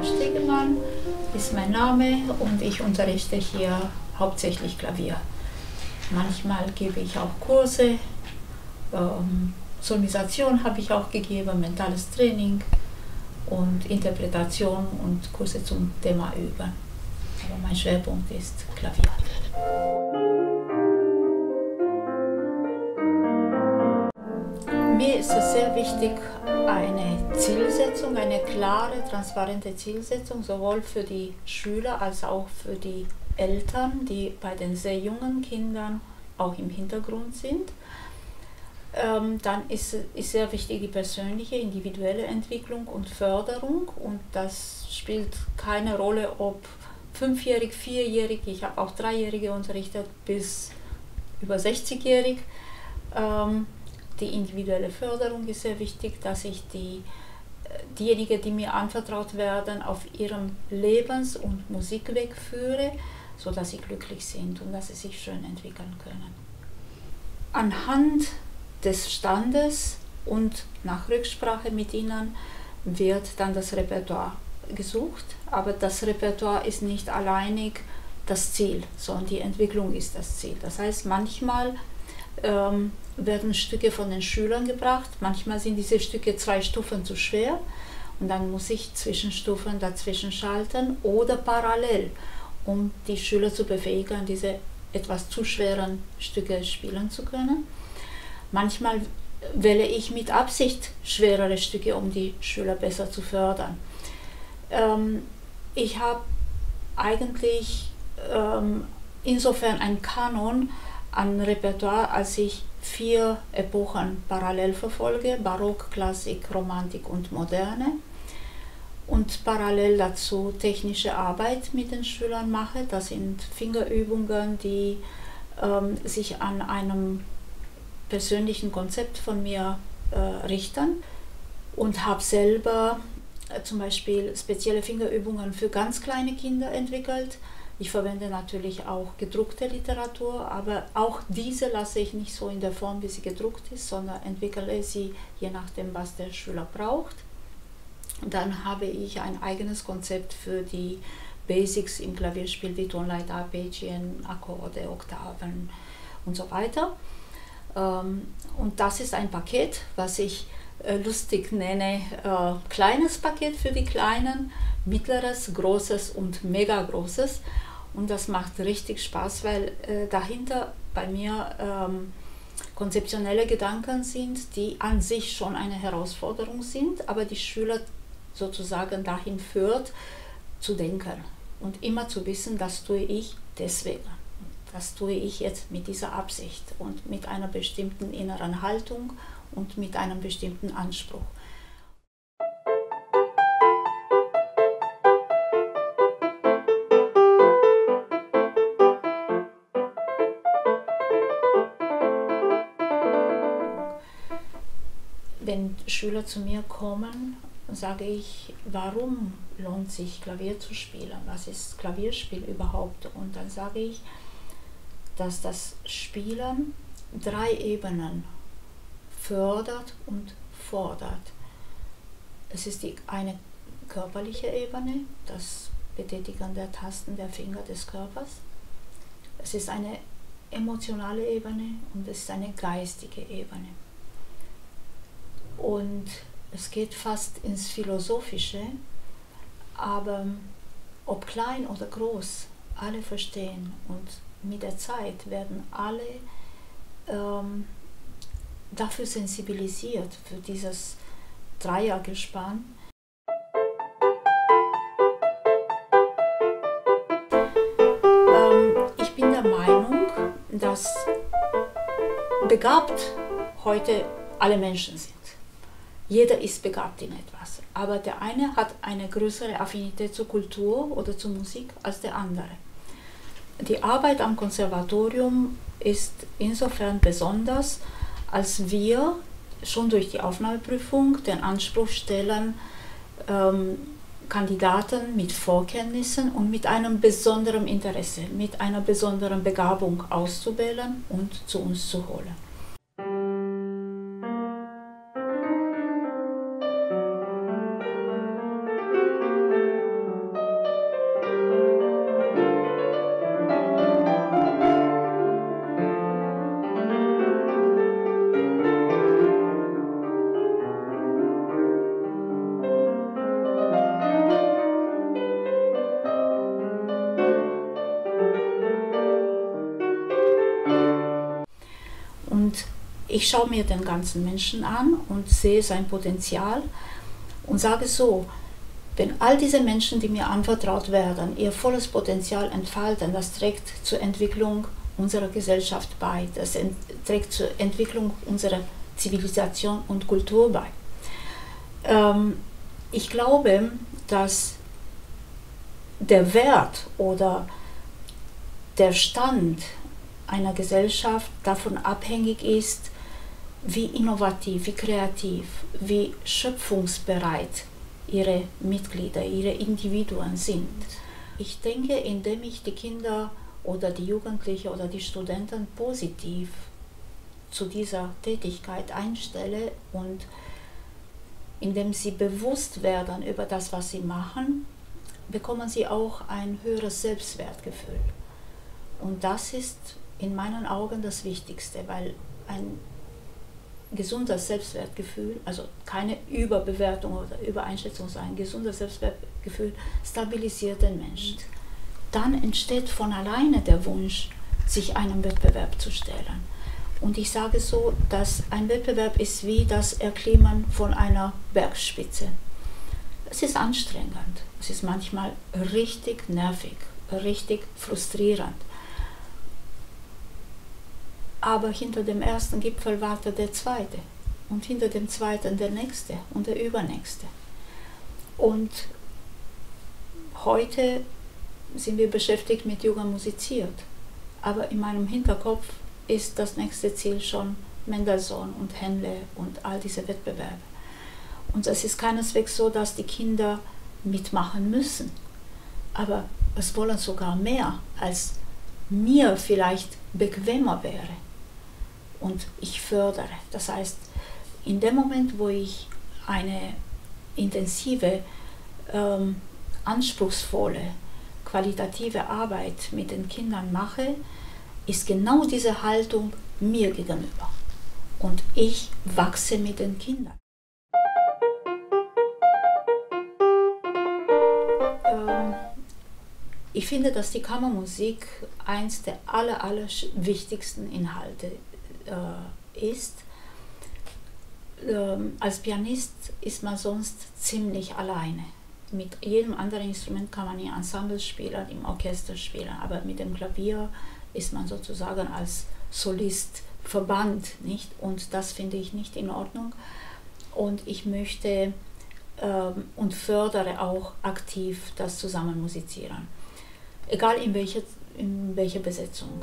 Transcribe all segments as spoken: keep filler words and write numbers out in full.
Stegemann ist mein Name und ich unterrichte hier hauptsächlich Klavier. Manchmal gebe ich auch Kurse, ähm, Solisation habe ich auch gegeben, mentales Training und Interpretation und Kurse zum Thema Üben. Aber mein Schwerpunkt ist Klavier. Mir ist es sehr wichtig, eine Zielsetzung, eine klare, transparente Zielsetzung, sowohl für die Schüler als auch für die Eltern, die bei den sehr jungen Kindern auch im Hintergrund sind. Ähm, dann ist, ist sehr wichtig die persönliche, individuelle Entwicklung und Förderung. Und das spielt keine Rolle, ob fünfjährig, vierjährig, ich habe auch Dreijährige unterrichtet, bis über sechzigjährig. Ähm, Die individuelle Förderung ist sehr wichtig, dass ich die, diejenigen, die mir anvertraut werden, auf ihrem Lebens- und Musikweg führe, sodass sie glücklich sind und dass sie sich schön entwickeln können. Anhand des Standes und nach Rücksprache mit ihnen wird dann das Repertoire gesucht, aber das Repertoire ist nicht alleinig das Ziel, sondern die Entwicklung ist das Ziel. Das heißt, manchmal ähm, werden Stücke von den Schülern gebracht, manchmal sind diese Stücke zwei Stufen zu schwer und dann muss ich Zwischenstufen dazwischen schalten oder parallel, um die Schüler zu befähigen, diese etwas zu schweren Stücke spielen zu können. Manchmal wähle ich mit Absicht schwerere Stücke, um die Schüler besser zu fördern. Ähm, ich habe eigentlich ähm, insofern einen Kanon an Repertoire, als ich vier Epochen parallel verfolge: Barock, Klassik, Romantik und Moderne. Und parallel dazu technische Arbeit mit den Schülern mache. Das sind Fingerübungen, die ähm, sich an einem persönlichen Konzept von mir äh, richten. Und habe selber äh, zum Beispiel spezielle Fingerübungen für ganz kleine Kinder entwickelt. Ich verwende natürlich auch gedruckte Literatur, aber auch diese lasse ich nicht so in der Form, wie sie gedruckt ist, sondern entwickle sie je nachdem, was der Schüler braucht. Dann habe ich ein eigenes Konzept für die Basics im Klavierspiel, wie Tonleiter, Arpeggien, Akkorde, Oktaven und so weiter. Und das ist ein Paket, was ich lustig nenne, äh, kleines Paket für die Kleinen, mittleres, großes und mega großes. Und das macht richtig Spaß, weil äh, dahinter bei mir ähm, konzeptionelle Gedanken sind, die an sich schon eine Herausforderung sind, aber die Schüler sozusagen dahin führt, zu denken und immer zu wissen, das tue ich deswegen. Das tue ich jetzt mit dieser Absicht und mit einer bestimmten inneren Haltung und mit einem bestimmten Anspruch. Wenn Schüler zu mir kommen, sage ich, warum lohnt sich Klavier zu spielen? Was ist Klavierspiel überhaupt? Und dann sage ich, dass das Spielen drei Ebenen fördert und fordert. Es ist die eine körperliche Ebene, das Betätigen der Tasten der Finger des Körpers. Es ist eine emotionale Ebene und es ist eine geistige Ebene. Und es geht fast ins Philosophische, aber ob klein oder groß, alle verstehen und mit der Zeit werden alle ähm, dafür sensibilisiert, für dieses Dreiergespann. Ähm, ich bin der Meinung, dass begabt heute alle Menschen sind. Jeder ist begabt in etwas, aber der eine hat eine größere Affinität zur Kultur oder zur Musik als der andere. Die Arbeit am Konservatorium ist insofern besonders, als wir schon durch die Aufnahmeprüfung den Anspruch stellen, ähm, Kandidaten mit Vorkenntnissen und mit einem besonderen Interesse, mit einer besonderen Begabung auszuwählen und zu uns zu holen. ich schaue mir den ganzen Menschen an und sehe sein Potenzial und sage so, wenn all diese Menschen, die mir anvertraut werden, ihr volles Potenzial entfalten, das trägt zur Entwicklung unserer Gesellschaft bei, das trägt zur Entwicklung unserer Zivilisation und Kultur bei. Ähm, ich glaube, dass der Wert oder der Stand einer Gesellschaft davon abhängig ist, wie innovativ, wie kreativ, wie schöpfungsbereit ihre Mitglieder, ihre Individuen sind. Ich denke, indem ich die Kinder oder die Jugendlichen oder die Studenten positiv zu dieser Tätigkeit einstelle und indem sie bewusst werden über das, was sie machen, bekommen sie auch ein höheres Selbstwertgefühl. Und das ist in meinen Augen das Wichtigste, weil ein gesundes Selbstwertgefühl, also keine Überbewertung oder Übereinschätzung, sondern ein gesundes Selbstwertgefühl stabilisiert den Menschen. Dann entsteht von alleine der Wunsch, sich einem Wettbewerb zu stellen. Und ich sage so, dass ein Wettbewerb ist wie das Erklimmen von einer Bergspitze. Es ist anstrengend, es ist manchmal richtig nervig, richtig frustrierend. Aber hinter dem ersten Gipfel wartet der zweite und hinter dem zweiten der nächste und der übernächste. Und heute sind wir beschäftigt mit Jugend musiziert, aber in meinem Hinterkopf ist das nächste Ziel schon Mendelssohn und Henle und all diese Wettbewerbe. Und es ist keineswegs so, dass die Kinder mitmachen müssen, aber es wollen sogar mehr, als mir vielleicht bequemer wäre. Und ich fördere. Das heißt, in dem Moment, wo ich eine intensive, ähm, anspruchsvolle, qualitative Arbeit mit den Kindern mache, ist genau diese Haltung mir gegenüber. Und ich wachse mit den Kindern. Ähm, ich finde, dass die Kammermusik eins der aller, aller wichtigsten Inhalte äh, ist. Ähm, als Pianist ist man sonst ziemlich alleine. Mit jedem anderen Instrument kann man in Ensembles spielen, im Orchester spielen, aber mit dem Klavier ist man sozusagen als Solist verbannt, nicht? Und das finde ich nicht in Ordnung. Und ich möchte ähm, und fördere auch aktiv das Zusammenmusizieren, egal in welcher, in welcher Besetzung.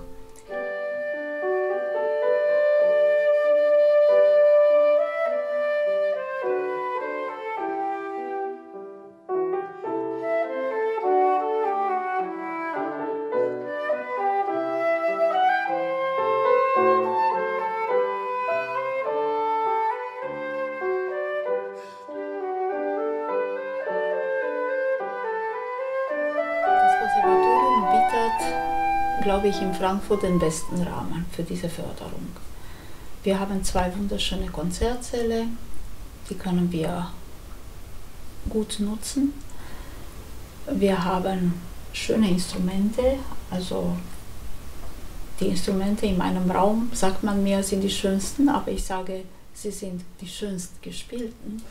Konservatorium bietet, glaube ich, in Frankfurt den besten Rahmen für diese Förderung. Wir haben zwei wunderschöne Konzertsäle, die können wir gut nutzen. Wir haben schöne Instrumente, also die Instrumente in meinem Raum, sagt man mir, sind die schönsten, aber ich sage, sie sind die schönst gespielten.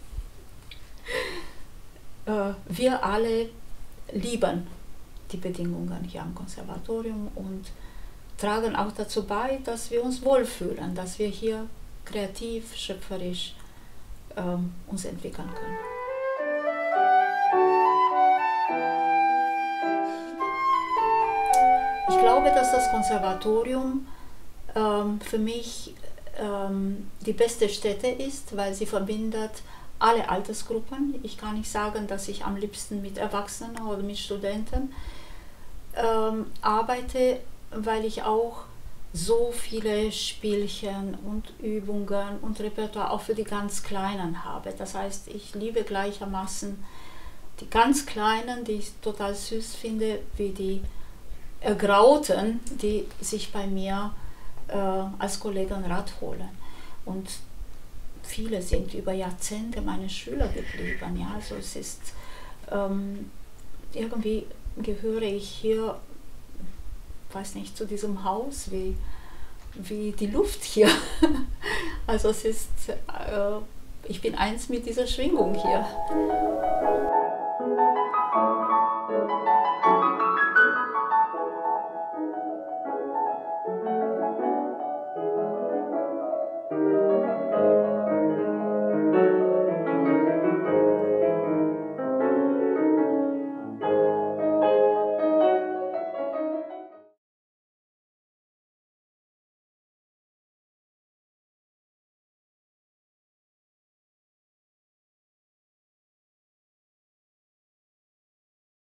Wir alle lieben die Bedingungen hier am Konservatorium und tragen auch dazu bei, dass wir uns wohlfühlen, dass wir hier kreativ, schöpferisch ähm, uns entwickeln können. Ich glaube, dass das Konservatorium ähm, für mich ähm, die beste Stätte ist, weil sie verbindet alle Altersgruppen. Ich kann nicht sagen, dass ich am liebsten mit Erwachsenen oder mit Studenten ähm, arbeite, weil ich auch so viele Spielchen und Übungen und Repertoire auch für die ganz Kleinen habe. Das heißt, ich liebe gleichermaßen die ganz Kleinen, die ich total süß finde, wie die Ergrauten, die sich bei mir äh, als Kollegen Rat holen. Und viele sind über Jahrzehnte meine Schüler geblieben. Ja? Also es ist, ähm, irgendwie gehöre ich hier, weiß nicht, zu diesem Haus, wie, wie die Luft hier. Also es ist, äh, ich bin eins mit dieser Schwingung hier.